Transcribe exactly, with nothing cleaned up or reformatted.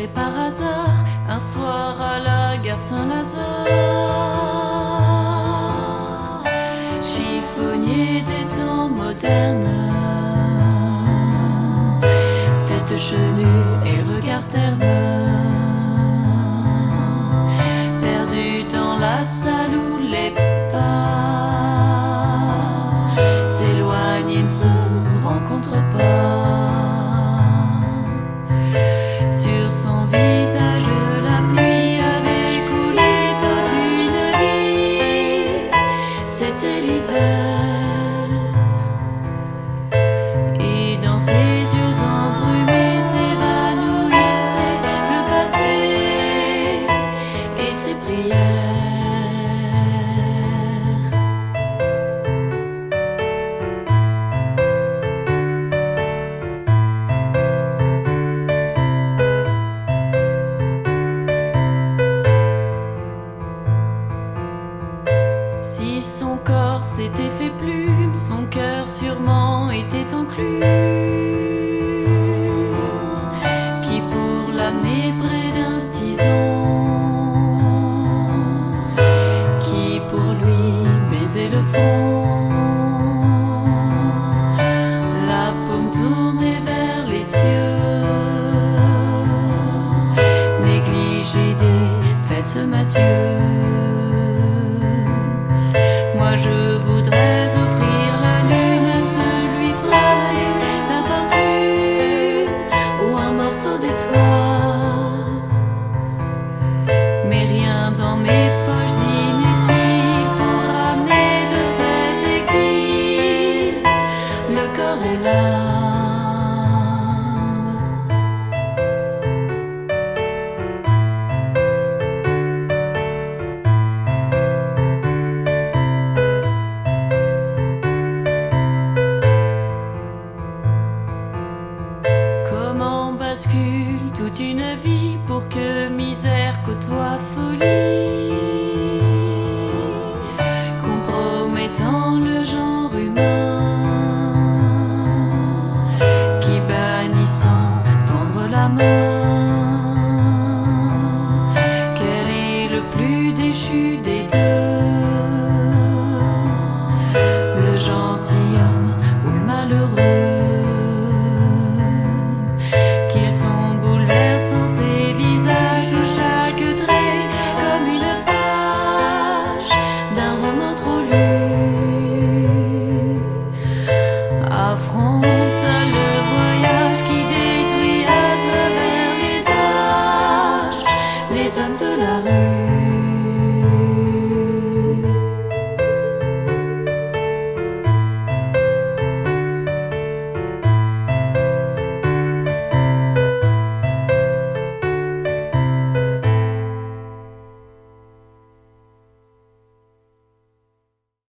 rencontré par hasard un soir à la gare Saint-Lazare. Chiffonnier des temps modernes, tête chenue et regard terne, perdu dans la salle où les pas s'éloignent et ne se rencontrent pas. Sur son visage la pluie avait coulé toute une vie. C'était l'hiver, et dans ses yeux embrumés s'évanouissait le passé et ses prières. Si son corps s'était fait plume, son cœur sûrement était enclume, qui pour l'amener près d'un tison, qui pour lui baisait le front, la paume tournée vers les cieux, négligée des fesses Mathieu. Moi je voudrais offrir la lune à celui frappé d'infortune ou un morceau d'étoile, mais rien dans mes poches inutiles pour ramener de cet exil le corps et l'âme. Bascule toute une vie pour que misère côtoie folie.